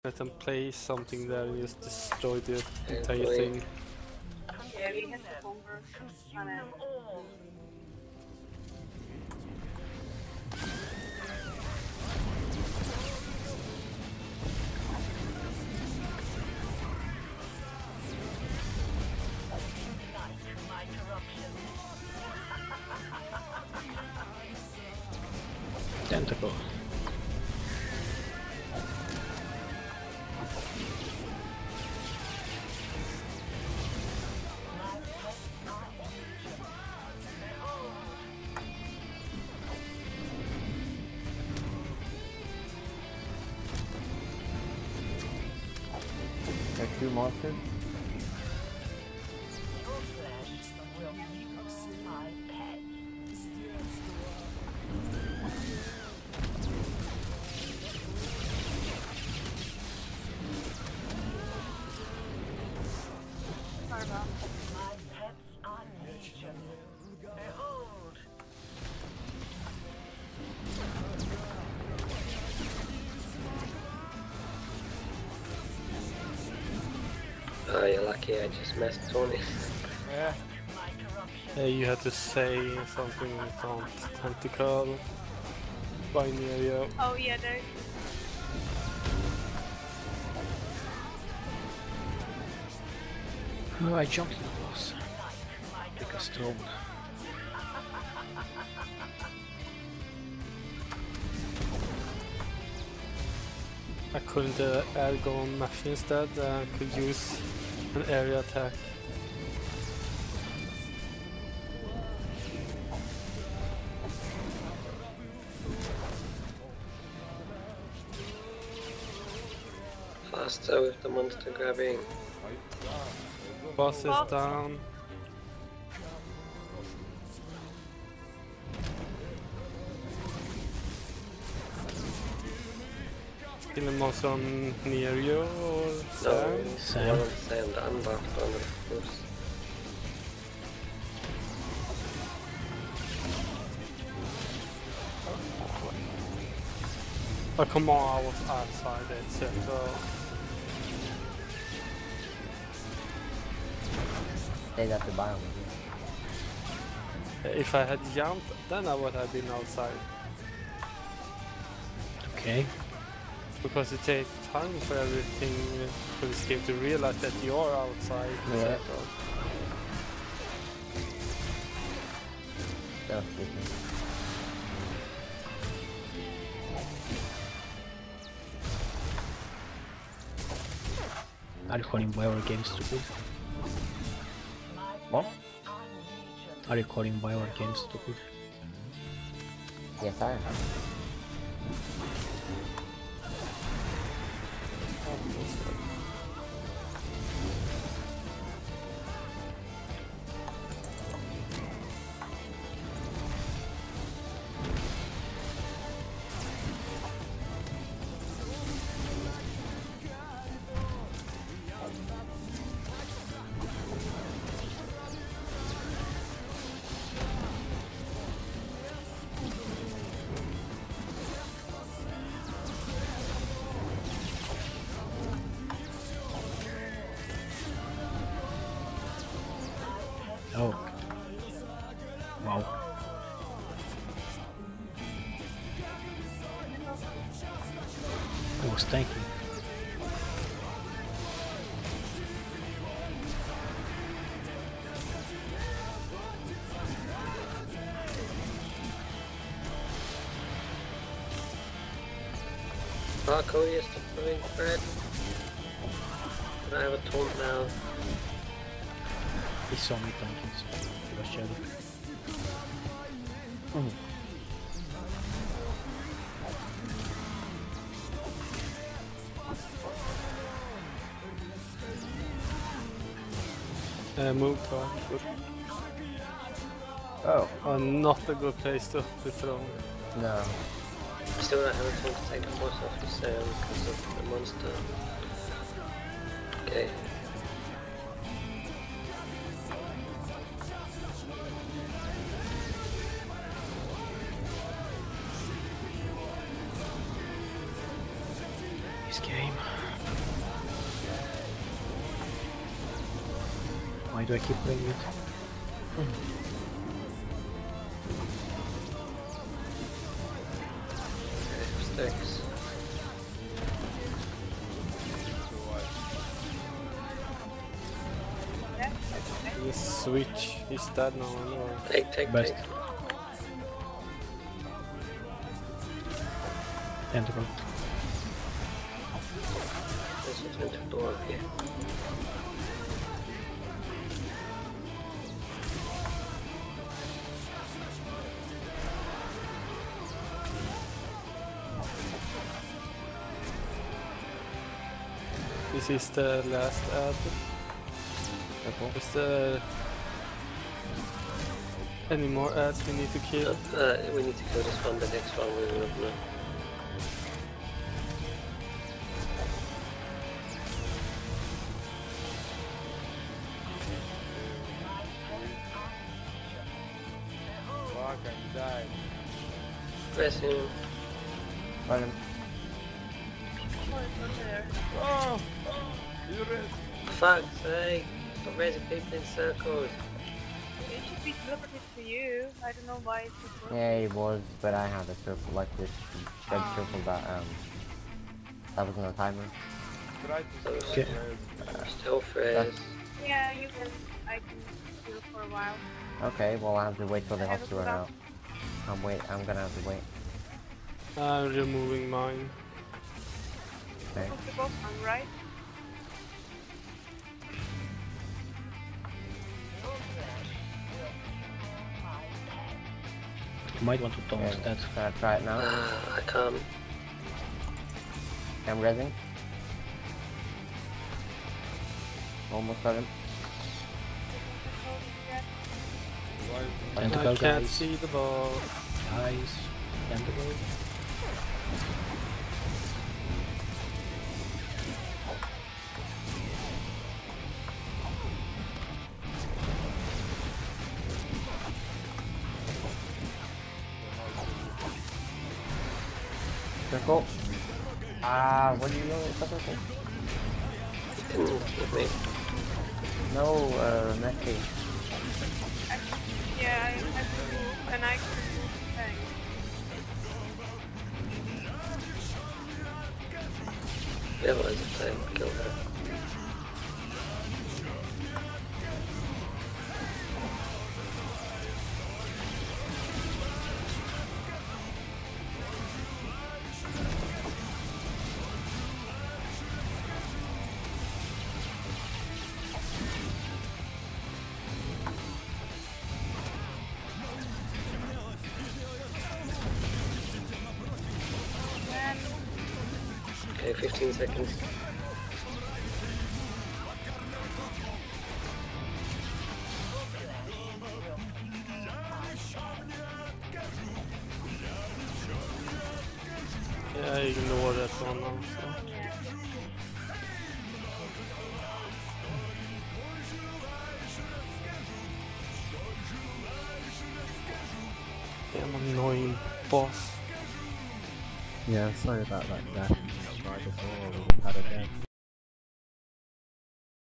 Let them play something there and just destroy the entire Great. thing. Yeah, we have the hunger on it. Tentacle. There's 2 monsters. Sorry about Oh, you're lucky I just messed Tony. Yeah. You had to say something on Tentacle. Binary. Oh yeah, there. Oh, I jumped in the boss. Like a stone. I couldn't air go on Mesh instead. I could use an area attack. Faster with the monster grabbing. Boss is down. Kill the monster on near you or No, Sam? Sam. one on Sam, the unbuffed one of course. Oh come on, I was outside it, so Stayed at the bottom. if I had jumped, then I would have been outside. Okay. Because it takes time for everything for this game to realize that you are outside the Yeah. circle. That was stupid. Are you calling Bioware games stupid? What? Are you calling Bioware games stupid? Yes, I am. Oh. Wow. I was thinking. Oh, Cody is doing Fred. But I have a taunt now. He saw me tanking, so he was jelly. Move talk. Good. Oh, Not a good place to throw. no. I still don't have a taunt to take the boss off the Sam because of the monster. Okay. This game. Why do I keep playing it? Sticks. Yeah, that's okay. This switch is dead now anyway. Take. Best. Tentacle. There's a tentacle door here. This is the last ad. Is there any more ads we need to kill? We need to kill this one, the next one we will open up. Fuck, I died. Press him. Run him. Oh, it's not there. Oh! You rest. Fuck's sake! Stop raising people in circles. It should be teleported to you. I don't know why it's not working. Yeah, it was, but I had a circle like this red circle that was on a timer. Try to Okay. rest. Still freeze. Yeah, you can. I can heal for a while. Okay, well I have to wait for the I have health a to run out. cooldown. I'm gonna have to wait. I'm removing mine. Okay. Move the box on right. You might want to taunt Okay, that. gonna try it now. I can't. I'm rezzing. Almost got him. Tentacle I can't guys. see the boss. Guys. Tentacle. Circle. What do you know? It's a circle. Didn't give me. No, Netty. Yeah, I have to move, and I can move the tank. Yeah, well, it's a time. Kill her. And Okay, 15 seconds. Yeah, I ignore that one now. So. Damn annoying boss. Yeah, sorry about that death right before we had a death.